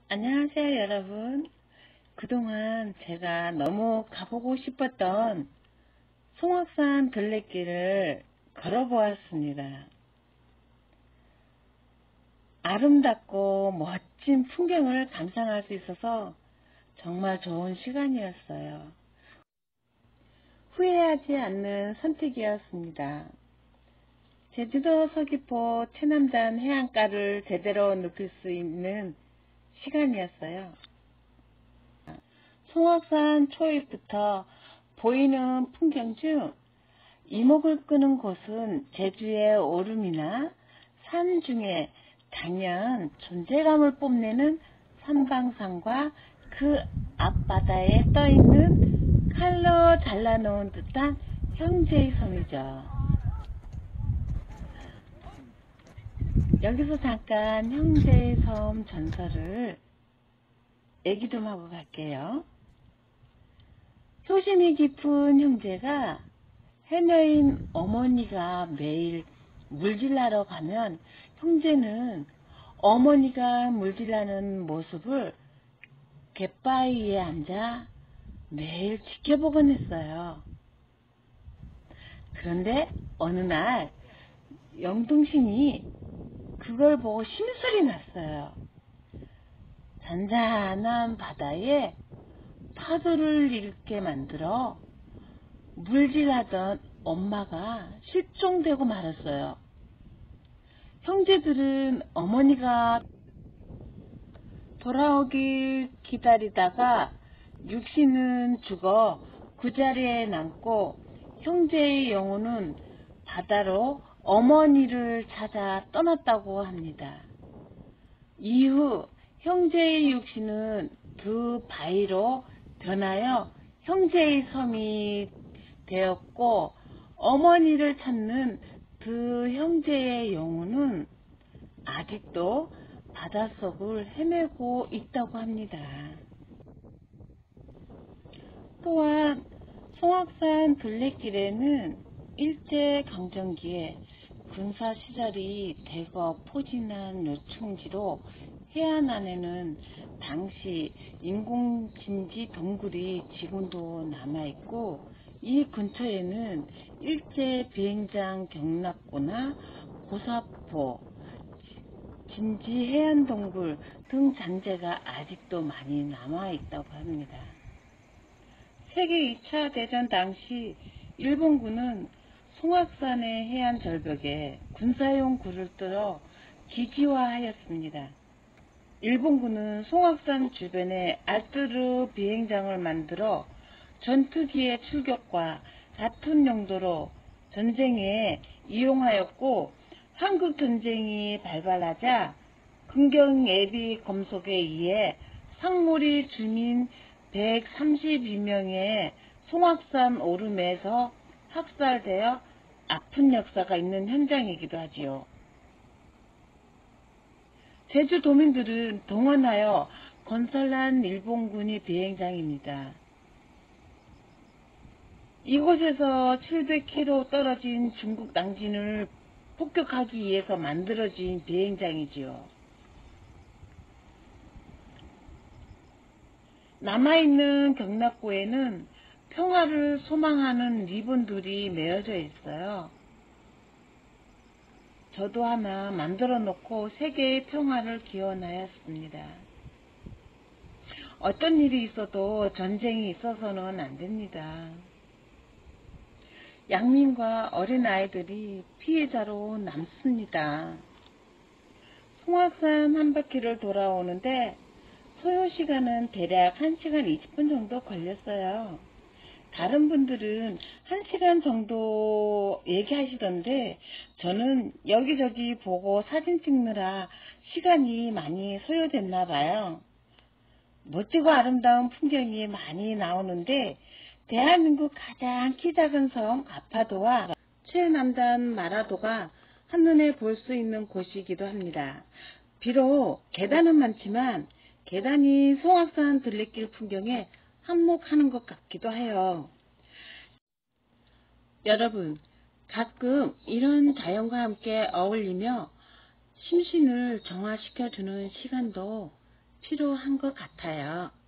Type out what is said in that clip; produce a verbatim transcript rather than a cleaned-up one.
안녕하세요, 여러분. 그동안 제가 너무 가보고 싶었던 송악산 둘레길을 걸어보았습니다. 아름답고 멋진 풍경을 감상할 수 있어서 정말 좋은 시간이었어요. 후회하지 않는 선택이었습니다. 제주도 서귀포 최남단 해안가를 제대로 느낄 수 있는 시간이었어요. 송악산 초입부터 보이는 풍경 중 이목을 끄는 곳은 제주의 오름이나 산 중에 단연 존재감을 뽐내는 삼방산과 그 앞바다에 떠있는 칼로 잘라놓은 듯한 형제의 섬이죠. 여기서 잠깐 형제의 섬 전설을 얘기 좀 하고 갈게요. 효심이 깊은 형제가 해녀인 어머니가 매일 물질하러 가면 형제는 어머니가 물질하는 모습을 갯바위에 앉아 매일 지켜보곤 했어요. 그런데 어느 날 영등신이 그걸 보고 심술이 났어요. 잔잔한 바다에 파도를 일으켜 만들어 물질하던 엄마가 실종되고 말았어요. 형제들은 어머니가 돌아오길 기다리다가 육신은 죽어 그 자리에 남고 형제의 영혼은 바다로 어머니를 찾아 떠났다고 합니다. 이후 형제의 육신은 그 바위로 변하여 형제의 섬이 되었고 어머니를 찾는 그 형제의 영혼은 아직도 바닷속을 헤매고 있다고 합니다. 또한 송악산 둘레길에는 일제강점기에 군사시설이 대거 포진한 요충지로 해안 안에는 당시 인공진지 동굴이 지금도 남아있고 이 근처에는 일제 비행장 경납고나 고사포, 진지 해안동굴 등 잔재가 아직도 많이 남아있다고 합니다. 세계 이 차 대전 당시 일본군은 송악산의 해안 절벽에 군사용 굴을 뚫어 기지화하였습니다. 일본군은 송악산 주변에 알뜨르 비행장을 만들어 전투기의 출격과 같은 용도로 전쟁에 이용하였고 한국전쟁이 발발하자 근경예비 검속에 의해 상무리 주민 백삼십이 명의 송악산 오름에서 학살되어 아픈 역사가 있는 현장이기도 하지요. 제주도민들은 동원하여 건설한 일본군이 비행장입니다. 이곳에서 칠백 킬로미터 떨어진 중국 남진을 폭격하기 위해서 만들어진 비행장이지요. 남아있는 경납고에는 평화를 소망하는 리본들이 메어져 있어요. 저도 하나 만들어 놓고 세계의 평화를 기원하였습니다. 어떤 일이 있어도 전쟁이 있어서는 안 됩니다. 양민과 어린아이들이 피해자로 남습니다. 송악산 한 바퀴를 돌아오는데 소요시간은 대략 한 시간 이십 분 정도 걸렸어요. 다른 분들은 한 시간 정도 얘기하시던데 저는 여기저기 보고 사진 찍느라 시간이 많이 소요됐나 봐요. 멋지고 아름다운 풍경이 많이 나오는데 대한민국 가장 키 작은 섬 아파도와 최남단 마라도가 한눈에 볼 수 있는 곳이기도 합니다. 비록 계단은 많지만 계단이 송악산 둘레길 풍경에 한몫하는 것 같기도 해요. 여러분, 가끔 이런 자연과 함께 어울리며 심신을 정화시켜주는 시간도 필요한 것 같아요.